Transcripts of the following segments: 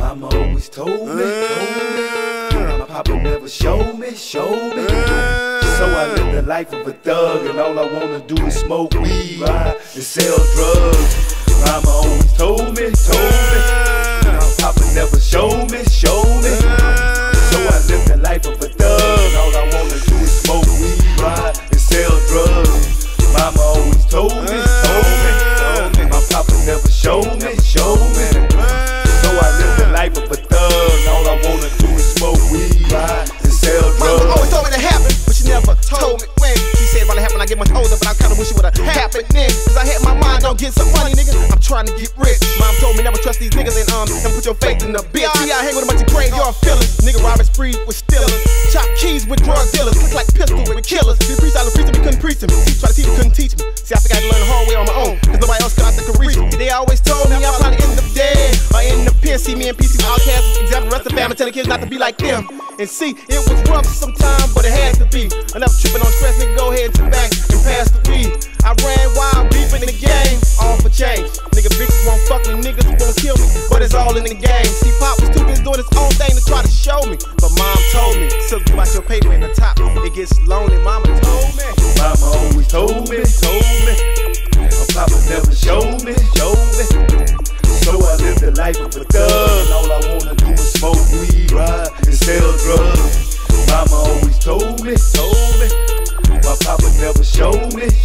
Mama always told me. My papa never showed me. So I live the life of a thug, and all I wanna do is smoke weed, ride, and sell drugs. Mama always told me. My papa never showed me. So I live the life of a thug, all I wanna do is smoke weed, ride, and sell drugs. Mama always told me. My papa never showed me. So I live the life of a thug, all I wanna do is smoke weed, ride, and sell drugs. Mama always told me to happen, but she never told me when. She said about to happen when I get much older, but I kinda wish it would've happened then. Cause I had my mind on get some money, nigga. I'm trying to get rich. Mom told me never trust these niggas and never put your faith in the bitch. See, I hang with a bunch of graveyard fillers. Nigga robbing spree with stealers. Chop keys with drug dealers. Click like pistol with killers. We preach out the preacher, we couldn't preach him. Try to teach, we couldn't teach me. See, I think I had to learn the hard way on my own, cause nobody else could I think could reach me. They always told me I'll probably end up dead or in the pen. See me and PC outcasts, example the rest of the family, telling kids not to be like them. And see, it was rough sometimes, but it had to be. Enough tripping on stress, nigga, go ahead and sit back and pass the weed. I ran wild, deep in the game, all for change. Nigga, bitches won't fuck me, niggas won't kill me, but it's all in the game. See, Pop was too busy doing his own thing to try to show me, but Mom told me, Silkk, you watch your paper in the top, it gets lonely. Mama told me. Mama always told me. My papa never showed me. So I live the life of a thug, all I wanna do is smoke weed, ride, and sell drugs. Mama always told me. My papa never showed me.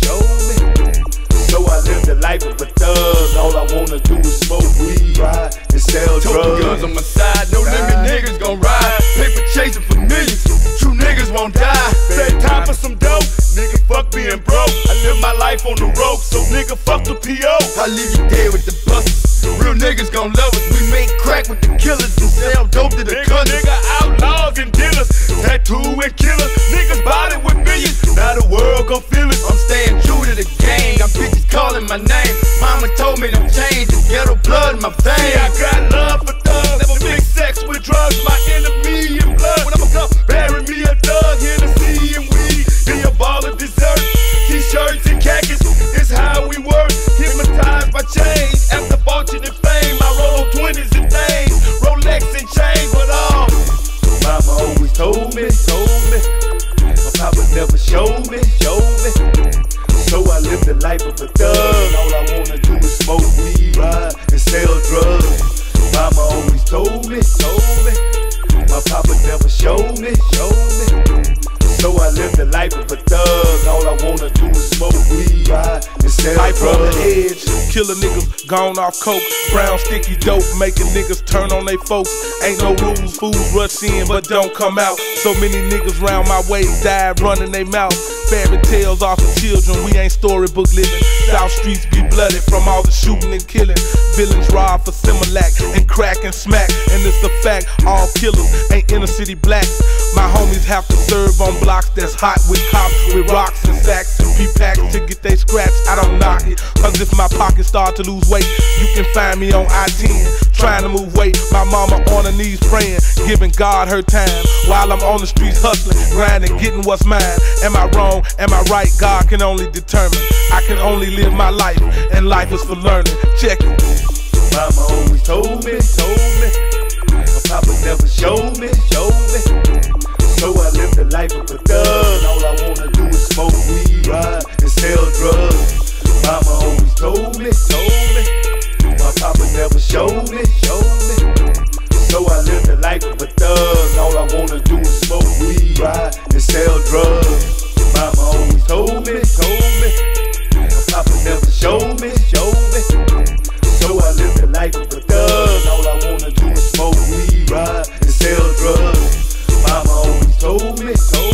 So I live the life of a thug, all I wanna do is smoke weed, ride, and sell drugs. Guns on my side, no limit niggas gon' ride. Paper chasing for millions, true niggas won't die. Say time for some dope, nigga fuck being broke. I live my life on the road, so nigga fuck the P.O. I leave you dead with the busters. Real niggas gon' love us. We make crack with the killers and sell dope to the gunners. Nigga outlaws and dealers, tattoo and killers. Niggas body with millions, now the world gon' feel it. I'm staying true to the game, got bitches calling my name. Mama told me don't change, it's ghetto blood in my veins. See, I got love for thugs, never mix sex with drugs. My enemy in blood, when I'ma come bury me a thug. Hennessy and weed, then a ball of dessert. T-shirts and khakis, it's how we work. Hypnotized by change, after fortune and fame. I roll 20s and things, Rolex and chains, but all Mama always told me. My papa never showed me. So I live the life of a thug, all I wanna do is smoke weed, ride, and sell drugs. Mama always told me. My papa never showed me. So I live the life of a thug, all I wanna do is smoke weed, ride, and sell life drugs. on the edge, killer niggas gone off coke. Brown sticky dope, making niggas turn on they folks. Ain't no rules, fools rush in but don't come out. So many niggas round my way died running they mouth. Fairy tales off of children, we ain't storybook living. South streets be blooded from all the shooting and killing. Villains rob for Similac and crack and smack. And it's a fact, all killers ain't inner city blacks. My homies have to serve on blocks that's hot with cops, with rocks and sacks and P-packs to get they scratch. I don't knock it, cause if my pockets start to lose weight, you can find me on I-10, trying to move weight. My mama on her knees praying, giving God her time, while I'm on the streets hustling, grinding, getting what's mine. Am I wrong? Am I right? God can only determine. I can only live my life, and life is for learning. Check it. Mama always told me. My papa never showed me. So I live the life of a thug, all I wanna do is smoke weed, ride, and sell drugs. Mama always told me. My papa never showed me. So I live the life of a thug, all I wanna do is smoke weed, ride, and sell drugs. Mama always told me. My papa never showed me. So I live the life of a thug, all I wanna do is smoke weed, ride, and sell drugs. Mama always told me.